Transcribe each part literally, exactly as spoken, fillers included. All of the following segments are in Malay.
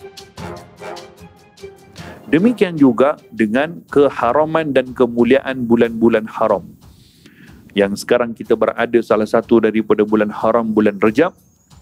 Demikian juga dengan keharaman dan kemuliaan bulan-bulan haram. Yang sekarang kita berada salah satu daripada bulan haram, bulan Rajab.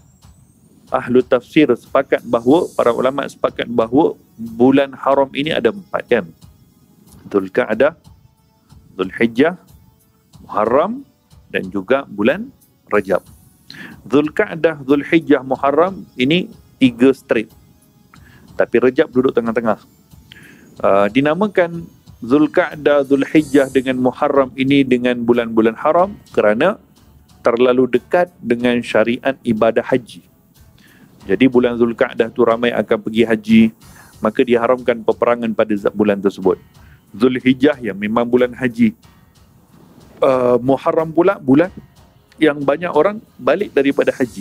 Ahlu tafsir sepakat bahawa, para ulama sepakat bahawa bulan haram ini ada empat, kan? Dzulqa'dah, Dzulhijjah, Muharram dan juga bulan Rajab. Dzulqa'dah, Dzulhijjah, Muharram ini tiga straight. Tapi Rajab duduk tengah-tengah. Uh, dinamakan Dzulqa'dah, Dzulhijjah dengan Muharram ini dengan bulan-bulan haram kerana terlalu dekat dengan syariat ibadah haji. Jadi bulan Dzulqa'dah tu ramai akan pergi haji, maka diharamkan peperangan pada bulan tersebut. Dzulhijjah yang memang bulan haji. Uh, Muharram pula bulan yang banyak orang balik daripada haji.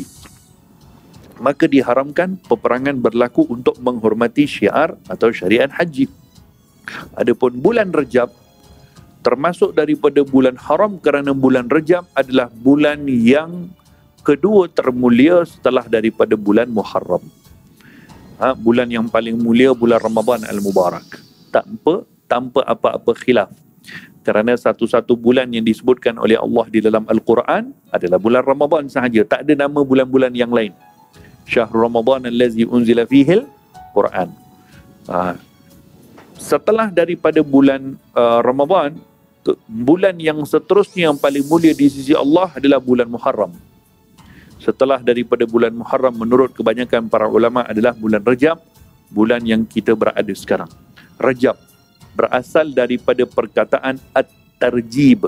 Maka diharamkan peperangan berlaku untuk menghormati syiar atau syariat haji. Adapun bulan Rajab termasuk daripada bulan haram kerana bulan Rajab adalah bulan yang kedua termulia setelah daripada bulan Muharram. Ha, bulan yang paling mulia bulan Ramadan Al-Mubarak. Tanpa tanpa apa-apa khilaf. Kerana satu-satu bulan yang disebutkan oleh Allah di dalam Al-Quran adalah bulan Ramadan sahaja. Tak ada nama bulan-bulan yang lain. Syahrul Ramadan allazi unzila fihil Quran. Ha, setelah daripada bulan uh, Ramadan, bulan yang seterusnya yang paling mulia di sisi Allah adalah bulan Muharram. Setelah daripada bulan Muharram, menurut kebanyakan para ulama adalah bulan Rajab, bulan yang kita berada sekarang. Rajab berasal daripada perkataan at-tarjib.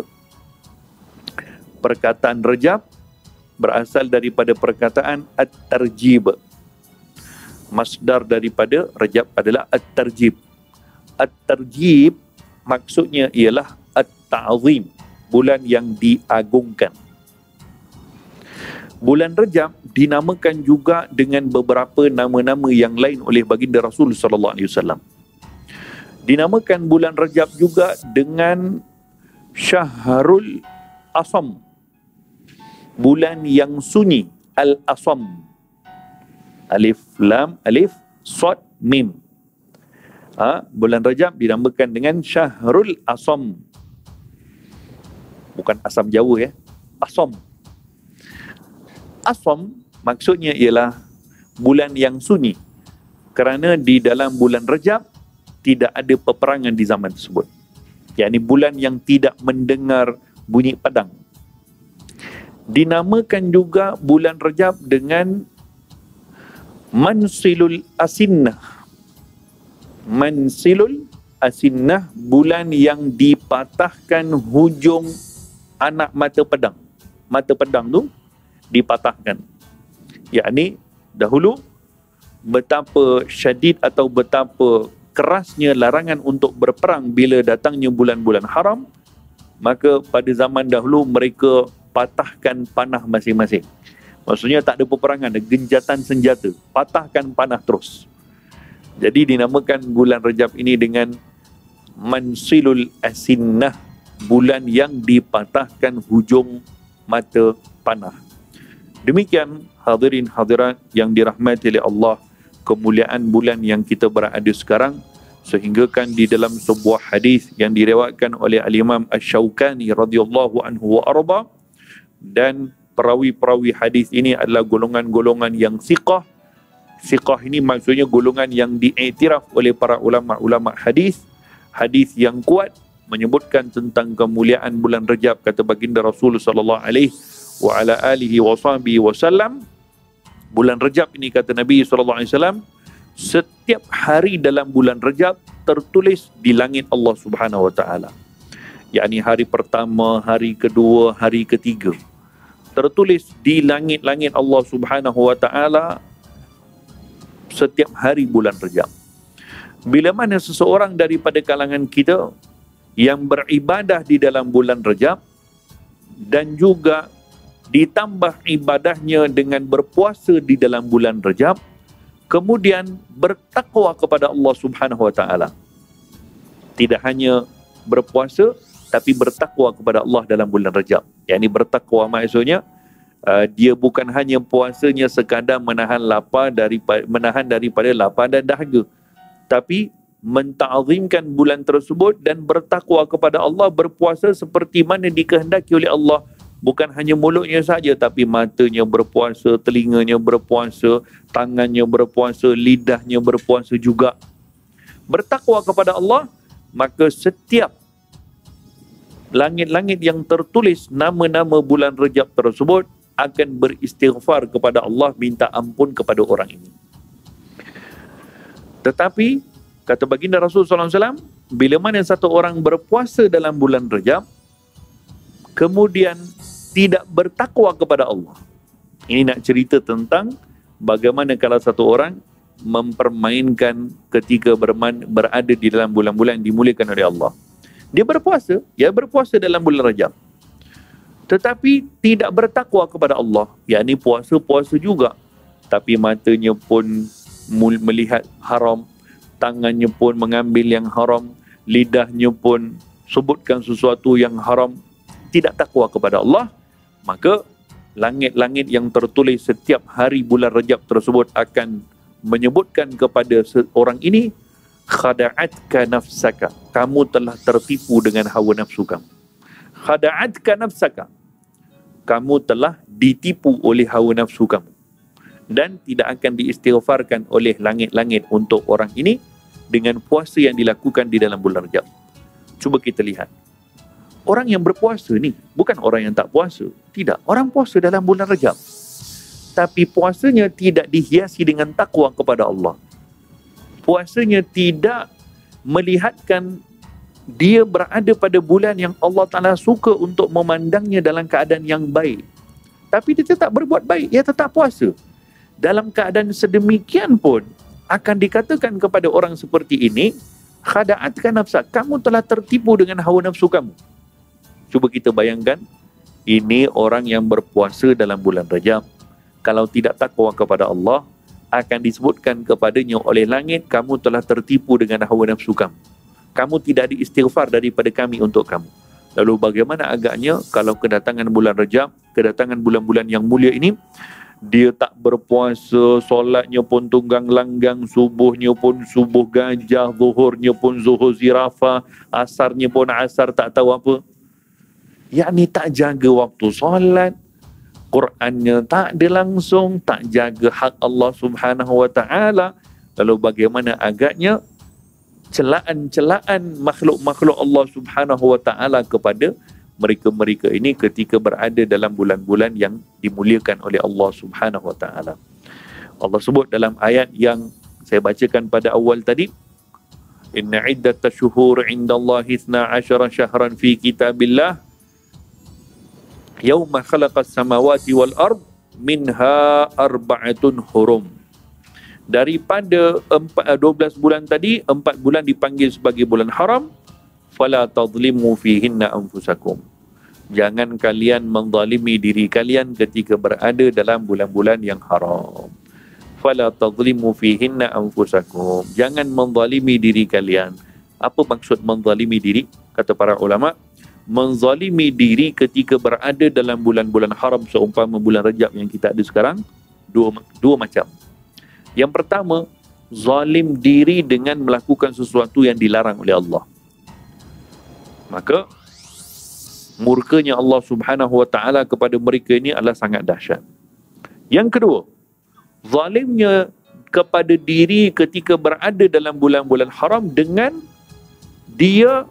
Perkataan Rajab berasal daripada perkataan at-tarjib. Masdar daripada Rajab adalah at-tarjib. At-tarjib maksudnya ialah at-ta'zim, bulan yang diagungkan. Bulan Rajab dinamakan juga dengan beberapa nama-nama yang lain oleh baginda Rasul sallallahu alaihi wasallam. Dinamakan bulan Rajab juga dengan Syahrul Asam, bulan yang sunyi, Al-Asam. Alif Lam Alif Sad Mim. Ha, bulan Rajab dinamakan dengan Syahrul Asam. Bukan asam Jawa, ya. Asam. Asam maksudnya ialah bulan yang sunyi. Kerana di dalam bulan Rajab tidak ada peperangan di zaman tersebut. Yakni bulan yang tidak mendengar bunyi pedang. Dinamakan juga bulan Rajab dengan Mansilul Asinnah. Mansilul Asinnah, bulan yang dipatahkan hujung anak mata pedang. Mata pedang tu dipatahkan. Yakni dahulu betapa syadid atau betapa kerasnya larangan untuk berperang bila datangnya bulan-bulan haram, maka pada zaman dahulu mereka patahkan panah masing-masing. Maksudnya tak ada peperangan, ada genjatan senjata, patahkan panah terus. Jadi dinamakan bulan Rajab ini dengan Mansilul Asinnah, bulan yang dipatahkan hujung mata panah. Demikian hadirin hadirat yang dirahmati oleh Allah, kemuliaan bulan yang kita berada sekarang, sehinggakan di dalam sebuah hadis yang diriwayatkan oleh Al-Imam Asy-Syaukani radhiyallahu anhu wa arda, dan perawi-perawi hadis ini adalah golongan-golongan yang siqah. Siqah ini maksudnya golongan yang diiktiraf oleh para ulama-ulama hadis, hadis yang kuat menyebutkan tentang kemuliaan bulan Rajab. Kata baginda Rasul sallallahu alaihi wa ala alihi wa sahbihi wasallam, bulan Rajab ini, kata Nabi sallallahu alaihi wasallam, setiap hari dalam bulan Rajab tertulis di langit Allah Subhanahu wa taala. Yakni hari pertama, hari kedua, hari ketiga, tertulis di langit-langit Allah Subhanahu wa taala setiap hari bulan Rajab. Bila mana seseorang daripada kalangan kita yang beribadah di dalam bulan Rajab dan juga ditambah ibadahnya dengan berpuasa di dalam bulan Rajab, kemudian bertakwa kepada Allah Subhanahu wa taala. Tidak hanya berpuasa tapi bertakwa kepada Allah dalam bulan Rajab. Yakni bertakwa maksudnya Uh, dia bukan hanya puasanya sekadar menahan lapar daripada menahan daripada lapar dan dahaga, tapi menta'zimkan bulan tersebut dan bertakwa kepada Allah, berpuasa seperti mana dikehendaki oleh Allah. Bukan hanya mulutnya saja, tapi matanya berpuasa, telinganya berpuasa, tangannya berpuasa, lidahnya berpuasa juga. Bertakwa kepada Allah, maka setiap langit-langit yang tertulis nama-nama bulan Rejab tersebut akan beristighfar kepada Allah, minta ampun kepada orang ini. Tetapi kata baginda Rasulullah sallallahu alaihi wasallam, bila mana satu orang berpuasa dalam bulan Rejab kemudian tidak bertakwa kepada Allah. Ini nak cerita tentang bagaimana kalau satu orang mempermainkan ketika berman, berada di dalam bulan-bulan dimuliakan oleh Allah. Dia berpuasa, ya berpuasa dalam bulan Rejab, tetapi tidak bertakwa kepada Allah. Yakni puasa-puasa juga, tapi matanya pun melihat haram, tangannya pun mengambil yang haram, lidahnya pun sebutkan sesuatu yang haram, tidak takwa kepada Allah. Maka langit-langit yang tertulis setiap hari bulan Rejab tersebut akan menyebutkan kepada seorang ini, khada'atka nafsaka, kamu telah tertipu dengan hawa nafsu kamu. Khada'atka nafsaka, kamu telah ditipu oleh hawa nafsu kamu, dan tidak akan diistighfarkan oleh langit-langit untuk orang ini dengan puasa yang dilakukan di dalam bulan Rejab. Cuba kita lihat, orang yang berpuasa ni bukan orang yang tak puasa. Tidak, orang puasa dalam bulan Rejab, tapi puasanya tidak dihiasi dengan takwa kepada Allah. Puasanya tidak melihatkan dia berada pada bulan yang Allah Ta'ala suka untuk memandangnya dalam keadaan yang baik. Tapi dia tetap berbuat baik, dia tetap puasa. Dalam keadaan sedemikian pun, akan dikatakan kepada orang seperti ini, khada'atka nafsa, kamu telah tertipu dengan hawa nafsu kamu. Cuba kita bayangkan, ini orang yang berpuasa dalam bulan Rejab, kalau tidak takwa kepada Allah, akan disebutkan kepadanya oleh langit, kamu telah tertipu dengan hawa nafsu kamu. Kamu tidak diistighfar daripada kami untuk kamu. Lalu bagaimana agaknya kalau kedatangan bulan Rejab, kedatangan bulan-bulan yang mulia ini, dia tak berpuasa, solatnya pun tunggang langgang, subuhnya pun subuh gajah, zuhurnya pun zuhur zirafah, asarnya pun asar tak tahu apa. Yakni tak jaga waktu solat, Qurannya tak ada langsung, tak jaga hak Allah Subhanahu Wa Taala. Lalu bagaimana agaknya celaan-celaan makhluk-makhluk Allah Subhanahu Wa Taala kepada mereka-mereka ini ketika berada dalam bulan-bulan yang dimuliakan oleh Allah Subhanahu Wa Taala. Allah sebut dalam ayat yang saya bacakan pada awal tadi, inna iddatash shuhur 'indallahi ithna 'ashara shahran fi kitabillah yauma khalaqas samawati wal ard minha arba'atun hurum. Daripada dua belas bulan tadi, empat bulan dipanggil sebagai bulan haram. Fala tadlimu fihinna anfusakum. Jangan kalian menzalimi diri kalian ketika berada dalam bulan-bulan yang haram. Fala tadlimu fihinna anfusakum. Jangan menzalimi diri kalian. Apa maksud menzalimi diri? Kata para ulama, menzalimi diri ketika berada dalam bulan-bulan haram seumpama bulan Rejab yang kita ada sekarang, dua dua macam. Yang pertama, zalim diri dengan melakukan sesuatu yang dilarang oleh Allah. Maka murkanya Allah Subhanahu Wa Taala kepada mereka ini adalah sangat dahsyat. Yang kedua, zalimnya kepada diri ketika berada dalam bulan-bulan haram dengan dia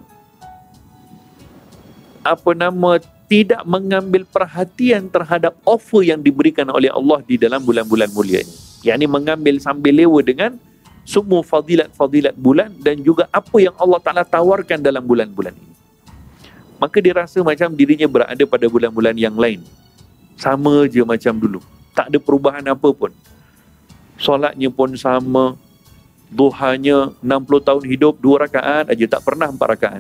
apa nama tidak mengambil perhatian terhadap offer yang diberikan oleh Allah di dalam bulan-bulan mulia ini. Yakni mengambil sambil lewa dengan semua fadilat-fadilat bulan dan juga apa yang Allah Ta'ala tawarkan dalam bulan-bulan ini. Maka dia rasa macam dirinya berada pada bulan-bulan yang lain. Sama je macam dulu. Tak ada perubahan apa pun. Solatnya pun sama. Duhanya enam puluh tahun hidup, dua rakaat aja, tak pernah empat rakaat.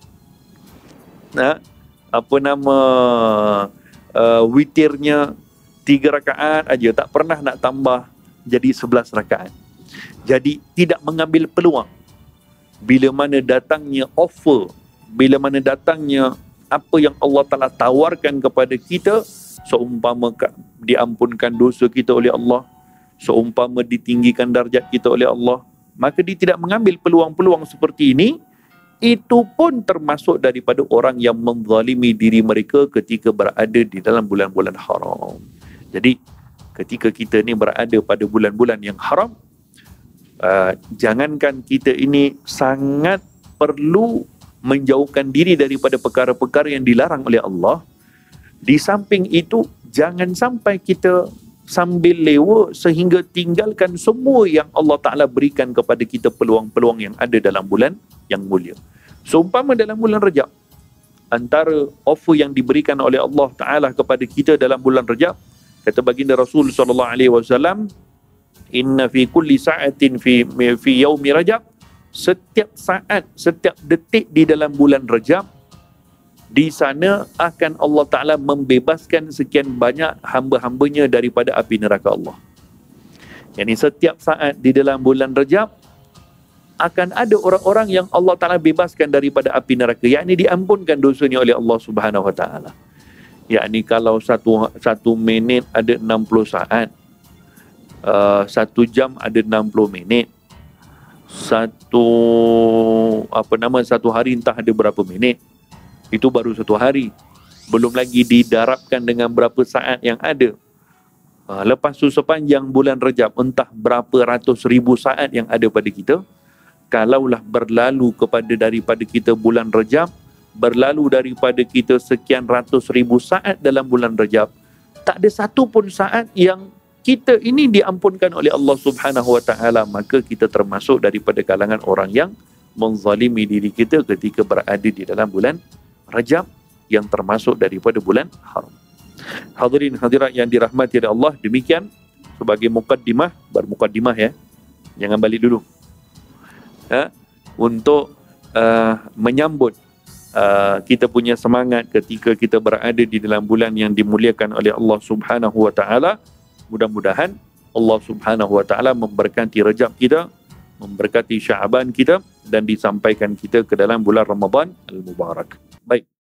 Nah, apa nama uh, witirnya tiga rakaat aja, tak pernah nak tambah jadi sebelas rakaat. Jadi tidak mengambil peluang. Bila mana datangnya offer, bila mana datangnya apa yang Allah Ta'ala tawarkan kepada kita, seumpama diampunkan dosa kita oleh Allah, seumpama ditinggikan darjat kita oleh Allah, maka dia tidak mengambil peluang-peluang seperti ini. Itu pun termasuk daripada orang yang menzalimi diri mereka ketika berada di dalam bulan-bulan haram. Jadi ketika kita ni berada pada bulan-bulan yang haram, uh, jangankan kita ini sangat perlu menjauhkan diri daripada perkara-perkara yang dilarang oleh Allah. Di samping itu, jangan sampai kita sambil lewa sehingga tinggalkan semua yang Allah Ta'ala berikan kepada kita, peluang-peluang yang ada dalam bulan yang mulia. Seumpama dalam bulan Rajab, antara offer yang diberikan oleh Allah Ta'ala kepada kita dalam bulan Rajab, kata baginda Rasul sallallahu alaihi wasallam, inna fi kulli sa'atin fi fi yaumi Rajab, setiap saat, setiap detik di dalam bulan Rajab, di sana akan Allah Ta'ala membebaskan sekian banyak hamba-hambanya daripada api neraka Allah. Yani setiap saat di dalam bulan Rajab akan ada orang-orang yang Allah Ta'ala bebaskan daripada api neraka, yakni diampunkan dosanya oleh Allah Subhanahu Wa Ta'ala. Yakni kalau satu satu minit ada enam puluh saat, uh, satu jam ada enam puluh minit, satu apa nama satu hari entah ada berapa minit, itu baru satu hari. Belum lagi didarabkan dengan berapa saat yang ada. Uh, lepas tu sepanjang bulan Rajab, entah berapa ratus ribu saat yang ada pada kita. Kalaulah berlalu kepada daripada kita bulan Rajab, berlalu daripada kita sekian ratus ribu saat dalam bulan Rajab, tak ada satu pun saat yang kita ini diampunkan oleh Allah Subhanahu Wa Ta'ala, maka kita termasuk daripada kalangan orang yang menzalimi diri kita ketika berada di dalam bulan Rajab yang termasuk daripada bulan haram. Hadirin hadirat yang dirahmati oleh Allah, demikian sebagai mukaddimah, bermukaddimah ya, jangan balik dulu. Ha? Untuk uh, menyambut uh, kita punya semangat ketika kita berada di dalam bulan yang dimuliakan oleh Allah Subhanahu Wa Ta'ala. Mudah-mudahan Allah Subhanahu Wa Ta'ala memberkati Rajab kita, memberkati Sya'ban kita, dan disampaikan kita ke dalam bulan Ramadan Al-Mubarak. Baik.